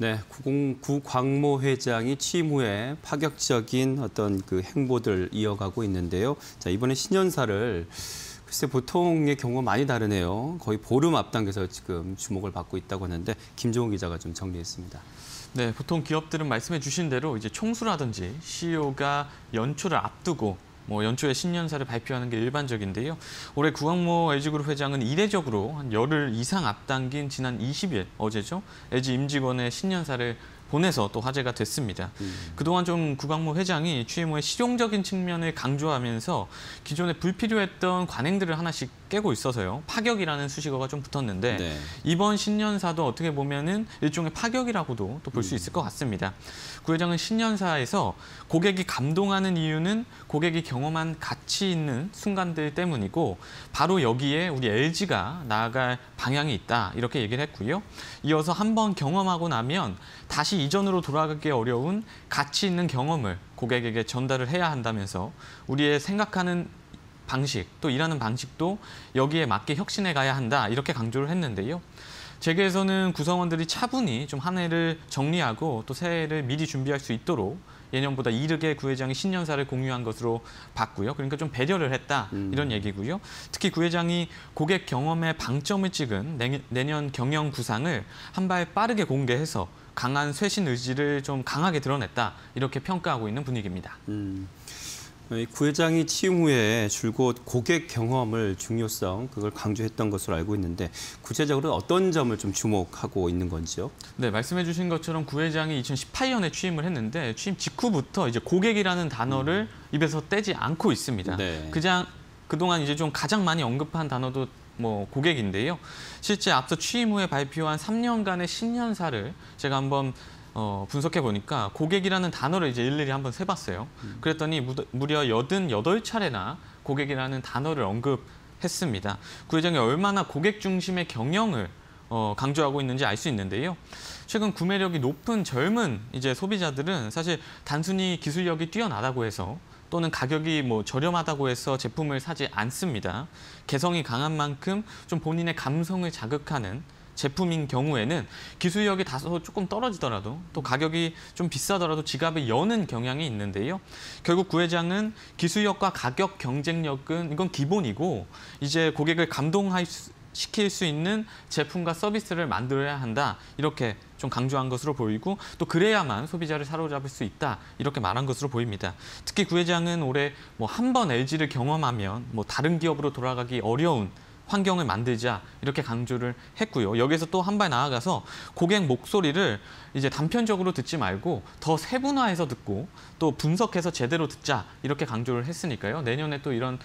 네, 구광모 회장이 취임 후에 파격적인 어떤 그 행보들 이어가고 있는데요. 자, 이번에 신년사를 글쎄 보통의 경우가 많이 다르네요. 거의 보름 앞당겨서 지금 주목을 받고 있다고 하는데 김종훈 기자가 좀 정리했습니다. 네, 보통 기업들은 말씀해 주신 대로 이제 총수라든지 CEO가 연초를 앞두고 연초에 신년사를 발표하는 게 일반적인데요. 올해 구광모 LG그룹 회장은 이례적으로 한 열흘 이상 앞당긴 지난 20일, 어제죠. LG 임직원의 신년사를 보내서 또 화제가 됐습니다. 그동안 좀 구광모 회장이 취임 후에 실용적인 측면을 강조하면서 기존에 불필요했던 관행들을 하나씩 깨고 있어서요. 파격이라는 수식어가 좀 붙었는데 네. 이번 신년사도 어떻게 보면은 일종의 파격이라고도 또 볼 수 있을 것 같습니다. 구 회장은 신년사에서 고객이 감동하는 이유는 고객이 경험한 가치 있는 순간들 때문이고 바로 여기에 우리 LG가 나아갈 방향이 있다 이렇게 얘기를 했고요. 이어서 한번 경험하고 나면 다시 이전으로 돌아가기 어려운 가치 있는 경험을 고객에게 전달을 해야 한다면서 우리의 생각하는 방식, 또 일하는 방식도 여기에 맞게 혁신해 가야 한다 이렇게 강조를 했는데요. 재계에서는 구성원들이 차분히 좀 한 해를 정리하고 또 새해를 미리 준비할 수 있도록 예년보다 이르게 구 회장이 신년사를 공유한 것으로 봤고요. 그러니까 좀 배려를 했다 이런 얘기고요. 특히 구 회장이 고객 경험에 방점을 찍은 내년 경영 구상을 한 발 빠르게 공개해서 강한 쇄신 의지를 좀 강하게 드러냈다 이렇게 평가하고 있는 분위기입니다. 구 회장이 취임 후에 줄곧 고객 경험을 중요성 그걸 강조했던 것으로 알고 있는데 구체적으로 어떤 점을 좀 주목하고 있는 건지요? 네, 말씀해 주신 것처럼 구 회장이 2018년에 취임을 했는데 취임 직후부터 이제 고객이라는 단어를 입에서 떼지 않고 있습니다. 네. 그동안 이제 좀 가장 많이 언급한 단어도 고객인데요. 실제 앞서 취임 후에 발표한 3년간의 신년사를 제가 한번 분석해 보니까 고객이라는 단어를 이제 일일이 한번 세봤어요. 그랬더니 무려 88차례나 고객이라는 단어를 언급했습니다. 구 회장이 얼마나 고객 중심의 경영을 강조하고 있는지 알 수 있는데요. 최근 구매력이 높은 젊은 이제 소비자들은 사실 단순히 기술력이 뛰어나다고 해서 또는 가격이 저렴하다고 해서 제품을 사지 않습니다. 개성이 강한 만큼 좀 본인의 감성을 자극하는 제품인 경우에는 기술력이 다소 조금 떨어지더라도 또 가격이 좀 비싸더라도 지갑을 여는 경향이 있는데요. 결국 구 회장은 기술력과 가격 경쟁력은 이건 기본이고 이제 고객을 감동시킬 수 있는 제품과 서비스를 만들어야 한다. 이렇게 좀 강조한 것으로 보이고 또 그래야만 소비자를 사로잡을 수 있다. 이렇게 말한 것으로 보입니다. 특히 구 회장은 올해 한 번 LG를 경험하면 다른 기업으로 돌아가기 어려운 환경을 만들자 이렇게 강조를 했고요. 여기서 또 한 발 나아가서 고객 목소리를 이제 단편적으로 듣지 말고 더 세분화해서 듣고 또 분석해서 제대로 듣자 이렇게 강조를 했으니까요. 내년에 또 이런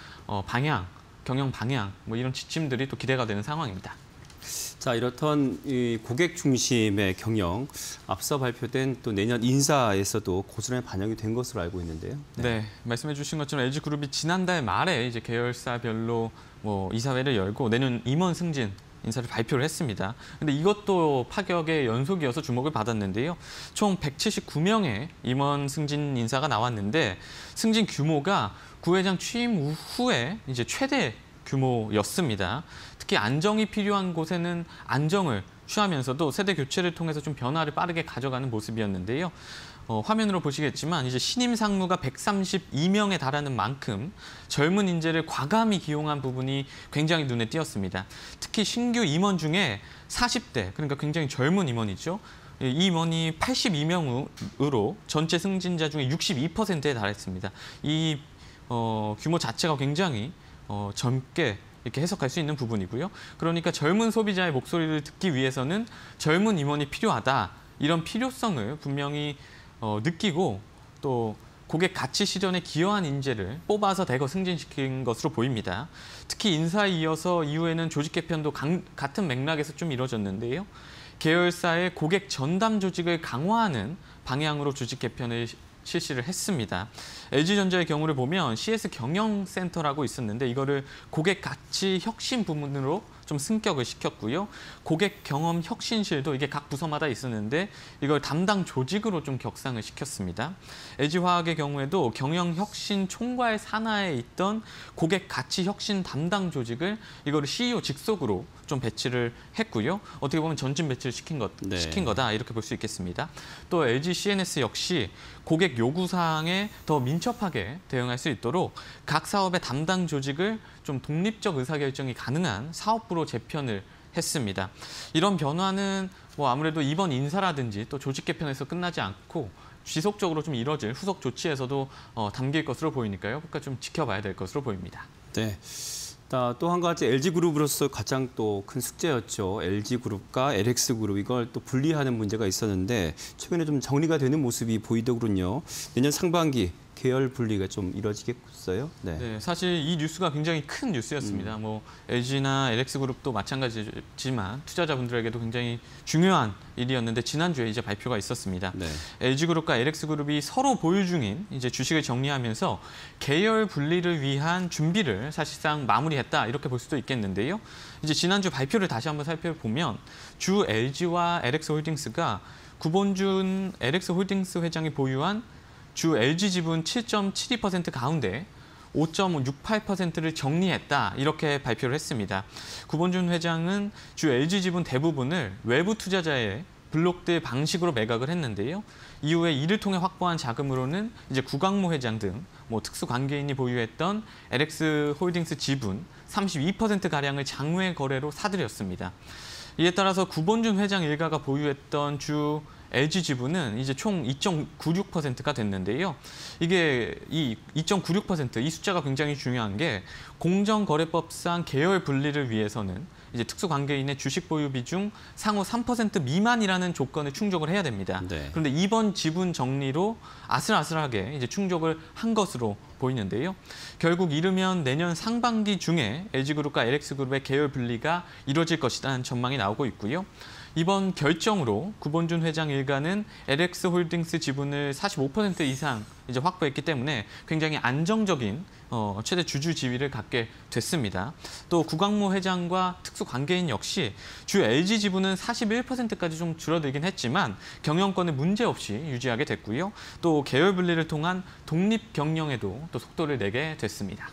경영 방향 이런 지침들이 또 기대가 되는 상황입니다. 자, 이렇던 이 고객 중심의 경영, 앞서 발표된 또 내년 인사에서도 고스란히 반영이 된 것으로 알고 있는데요. 네, 말씀해 주신 것처럼 LG그룹이 지난달 말에 이제 계열사별로 이사회를 열고 내년 임원 승진 인사를 발표를 했습니다. 근데 이것도 파격의 연속이어서 주목을 받았는데요. 총 179명의 임원 승진 인사가 나왔는데 승진 규모가 구 회장 취임 후에 이제 최대 규모였습니다. 특히 안정이 필요한 곳에는 안정을 취하면서도 세대 교체를 통해서 좀 변화를 빠르게 가져가는 모습이었는데요. 화면으로 보시겠지만 이제 신임 상무가 132명에 달하는 만큼 젊은 인재를 과감히 기용한 부분이 굉장히 눈에 띄었습니다. 특히 신규 임원 중에 40대, 그러니까 굉장히 젊은 임원이죠. 이 임원이 82명으로 전체 승진자 중에 62%에 달했습니다. 이 규모 자체가 굉장히 젊게 이렇게 해석할 수 있는 부분이고요. 그러니까 젊은 소비자의 목소리를 듣기 위해서는 젊은 임원이 필요하다. 이런 필요성을 분명히 느끼고 또 고객 가치 실현에 기여한 인재를 뽑아서 대거 승진시킨 것으로 보입니다. 특히 인사에 이어서 이후에는 조직 개편도 같은 맥락에서 좀 이뤄졌는데요. 계열사의 고객 전담 조직을 강화하는 방향으로 조직 개편을 실시를 했습니다. LG전자의 경우를 보면 CS 경영센터라고 있었는데 이거를 고객 가치 혁신 부문으로 좀 승격을 시켰고요. 고객 경험 혁신실도 이게 각 부서마다 있었는데 이걸 담당 조직으로 좀 격상을 시켰습니다. LG화학의 경우에도 경영 혁신 총괄 산하에 있던 고객 가치 혁신 담당 조직을 이거를 CEO 직속으로 좀 배치를 했고요. 어떻게 보면 전진 배치를 시킨 거다 이렇게 볼 수 있겠습니다. 또 LG CNS 역시 고객 요구사항에 더 민첩하게 대응할 수 있도록 각 사업의 담당 조직을 좀 독립적 의사결정이 가능한 사업부로 재편을 했습니다. 이런 변화는 뭐 아무래도 이번 인사라든지 또 조직 개편에서 끝나지 않고 지속적으로 좀 이뤄질 후속 조치에서도 담길 것으로 보이니까요. 그러니까 좀 지켜봐야 될 것으로 보입니다. 네. 또 한 가지 LG그룹으로서 가장 또 큰 숙제였죠. LG그룹과 LX그룹 이걸 또 분리하는 문제가 있었는데 최근에 좀 정리가 되는 모습이 보이더군요. 내년 상반기 계열 분리가 좀 이뤄지겠어요? 네, 사실 이 뉴스가 굉장히 큰 뉴스였습니다. 뭐 LG나 LX그룹도 마찬가지지만 투자자분들에게도 굉장히 중요한 일이었는데 지난주에 이제 발표가 있었습니다. 네. LG그룹과 LX그룹이 서로 보유 중인 이제 주식을 정리하면서 계열 분리를 위한 준비를 사실상 마무리했다 이렇게 볼 수도 있겠는데요. 이제 지난주 발표를 다시 한번 살펴보면 주 LG와 LX홀딩스가 구본준 LX홀딩스 회장이 보유한 주 LG 지분 7.72% 가운데 5.68%를 정리했다 이렇게 발표를 했습니다. 구본준 회장은 주 LG 지분 대부분을 외부 투자자의 블록들 방식으로 매각을 했는데요. 이후에 이를 통해 확보한 자금으로는 이제 구광모 회장 등 뭐 특수 관계인이 보유했던 LX홀딩스 지분 32% 가량을 장외 거래로 사들였습니다. 이에 따라서 구본준 회장 일가가 보유했던 주 LG 지분은 이제 총 2.96%가 됐는데요. 이게 이 2.96%, 이 숫자가 굉장히 중요한 게 공정거래법상 계열 분리를 위해서는 이제 특수관계인의 주식 보유 비중 상호 3% 미만이라는 조건에 충족을 해야 됩니다. 네. 그런데 이번 지분 정리로 아슬아슬하게 이제 충족을 한 것으로 보이는데요. 결국 이르면 내년 상반기 중에 LG그룹과 LX그룹의 계열 분리가 이루어질 것이라는 전망이 나오고 있고요. 이번 결정으로 구본준 회장 일가는 LX홀딩스 지분을 45% 이상 이제 확보했기 때문에 굉장히 안정적인 최대 주주 지위를 갖게 됐습니다. 또 구광모 회장과 특수 관계인 역시 주 LG 지분은 41%까지 좀 줄어들긴 했지만 경영권을 문제없이 유지하게 됐고요. 또 계열 분리를 통한 독립 경영에도 또 속도를 내게 됐습니다.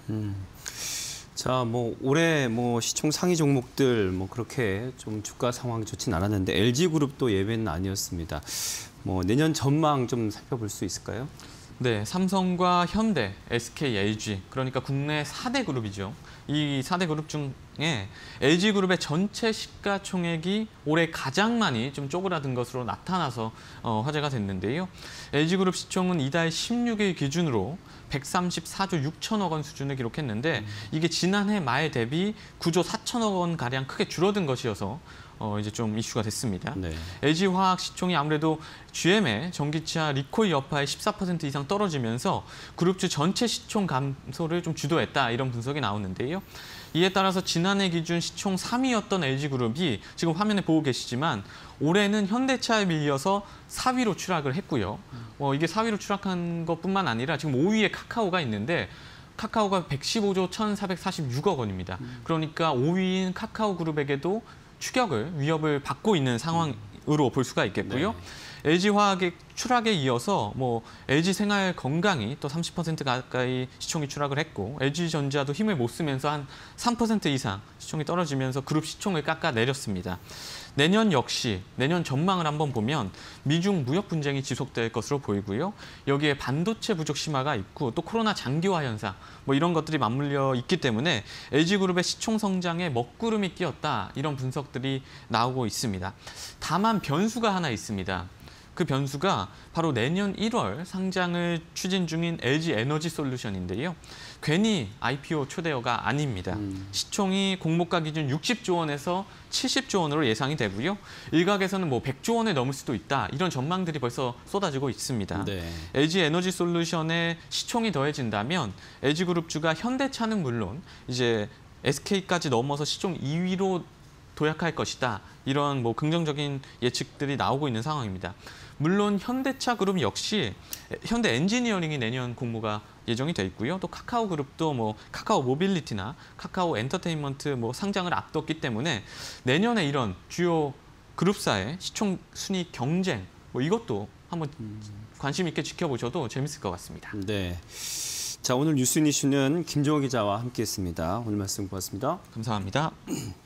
자, 뭐 올해 뭐 시총 상위 종목들 뭐 그렇게 좀 주가 상황이 좋진 않았는데 LG그룹도 예외는 아니었습니다. 뭐 내년 전망 좀 살펴볼 수 있을까요? 네, 삼성과 현대, SK, LG 그러니까 국내 4대 그룹이죠. 이 4대 그룹 중에 LG그룹의 전체 시가총액이 올해 가장 많이 좀 쪼그라든 것으로 나타나서 화제가 됐는데요. LG그룹 시총은 이달 16일 기준으로 134조 6천억 원 수준을 기록했는데 이게 지난해 말 대비 9조 4천억 원 가량 크게 줄어든 것이어서 이제 좀 이슈가 됐습니다. 네. LG화학 시총이 아무래도 GM의 전기차 리콜 여파에 14% 이상 떨어지면서 그룹주 전체 시총 감소를 좀 주도했다 이런 분석이 나오는데요. 이에 따라서 지난해 기준 시총 3위였던 LG그룹이 지금 화면에 보고 계시지만 올해는 현대차에 밀려서 4위로 추락을 했고요. 이게 4위로 추락한 것뿐만 아니라 지금 5위에 카카오가 있는데 카카오가 115조 1,446억 원입니다. 그러니까 5위인 카카오그룹에게도 위협을 받고 있는 상황으로 볼 수가 있겠고요. 네. LG화학의 추락에 이어서 뭐 LG생활건강이 또 30% 가까이 시총이 추락을 했고 LG전자도 힘을 못 쓰면서 한 3% 이상 시총이 떨어지면서 그룹 시총을 깎아내렸습니다. 내년 역시 내년 전망을 한번 보면 미중 무역 분쟁이 지속될 것으로 보이고요. 여기에 반도체 부족 심화가 있고 또 코로나 장기화 현상 뭐 이런 것들이 맞물려 있기 때문에 LG그룹의 시총 성장에 먹구름이 끼었다 이런 분석들이 나오고 있습니다. 다만 변수가 하나 있습니다. 그 변수가 바로 내년 1월 상장을 추진 중인 LG에너지솔루션인데요. 괜히 IPO 초대여가 아닙니다. 시총이 공모가 기준 60조 원에서 70조 원으로 예상이 되고요. 일각에서는 뭐 100조 원을 넘을 수도 있다. 이런 전망들이 벌써 쏟아지고 있습니다. 네. LG에너지솔루션의 시총이 더해진다면 LG그룹주가 현대차는 물론 이제 SK까지 넘어서 시총 2위로 도약할 것이다. 이런 뭐 긍정적인 예측들이 나오고 있는 상황입니다. 물론 현대차 그룹 역시 현대 엔지니어링이 내년 공모가 예정이 돼 있고요. 또 카카오 그룹도 뭐 카카오 모빌리티나 카카오 엔터테인먼트 뭐 상장을 앞뒀기 때문에 내년에 이런 주요 그룹사의 시총 순위 경쟁 뭐 이것도 한번 관심 있게 지켜보셔도 재밌을 것 같습니다. 네. 자, 오늘 뉴스 이슈는 김종호 기자와 함께했습니다. 오늘 말씀 고맙습니다. 감사합니다.